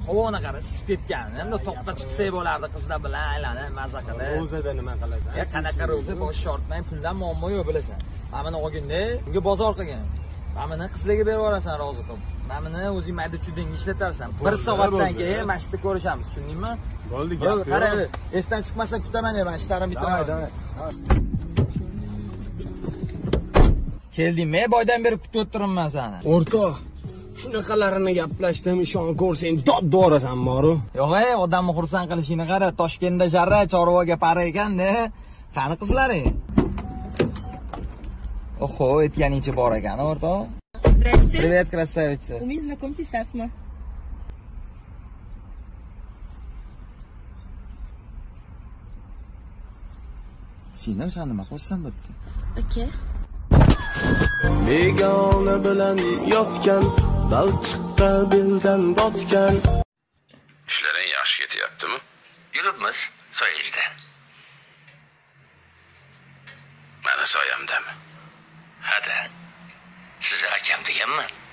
Havoni qara, isib ketgan. Endi toqqa chiqsak bo'lardi qizlar bilan aylanib, maza qilib. Ro'zada nima qilasan? Qanaqa ro'za bosh shortmay, puldan muammo yo'q bilasan. Mana olganda, unga bozor qilgan. Mana qizlarga berib yuborasan rozi qilib. Mana o'zing mayda-chuydan ishlatarsan. 1 soatdan keyin mana shu yerda ko'rishamiz, tushundingmi? Bo'ldi, gap yo'q. Qara, esdan chiqmasa kutaman, men ishlarimni bitiraman. Keldingmi? Boydan beri kutib o'tiribman seni. O'rtoq, shunaqalarini gaplashdim, ishon ko'rsang dod-dorasan moru. Yo'q-ey, odamni xursand qilishini qara, Toshkentda jarra chorvaga para ekan-da. Qani qizlaring? Oho, aytganingcha bor ekan, o'rtoq. Здрасте. Привет, красавица. Умить, знакомьтесь, Асма. Sinem sen nima qilsan bo'pti? Aka. Begona bilan yotgan, balchiqqa beldan botgan. İşlerin yaxshi ketyaptimi? Yuribmiz soyingizda. Mana soyamdami? Hada. Siz akam deganmi?